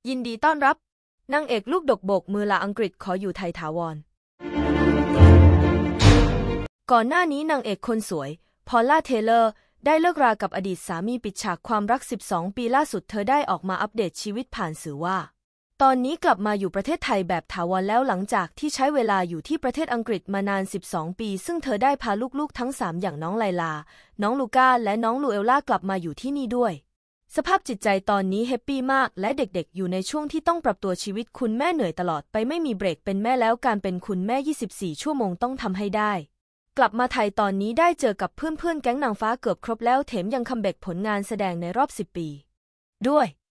ยินดีต้อนรับนางเอกลูกดกโบกมือลาอังกฤษขออยู่ไทยถาวรก่อนหน้านี้นางเอกคนสวยพอลล่าเทเลอร์ได้เลิกรากับอดีตสามีปิดฉากความรัก12 ปีล่าสุดเธอได้ออกมาอัปเดตชีวิตผ่านสื่อว่าตอนนี้กลับมาอยู่ประเทศไทยแบบถาวรแล้วหลังจากที่ใช้เวลาอยู่ที่ประเทศอังกฤษมานาน12 ปีซึ่งเธอได้พาลูกๆทั้ง3อย่างน้องไลลาน้องลูก้าและน้องลูเอลล่ากลับมาอยู่ที่นี่ด้วยสภาพจิตใจตอนนี้แฮปปี้มากและเด็กๆอยู่ในช่วงที่ต้องปรับตัวชีวิตคุณแม่เหนื่อยตลอดไปไม่มีเบรกเป็นแม่แล้วการเป็นคุณแม่24 ชั่วโมงต้องทำให้ได้กลับมาไทยตอนนี้ได้เจอกับเพื่อนๆแก๊งนางฟ้าเกือบครบแล้วแถมยังคัมแบ็กผลงานแสดงในรอบ10 ปีด้วย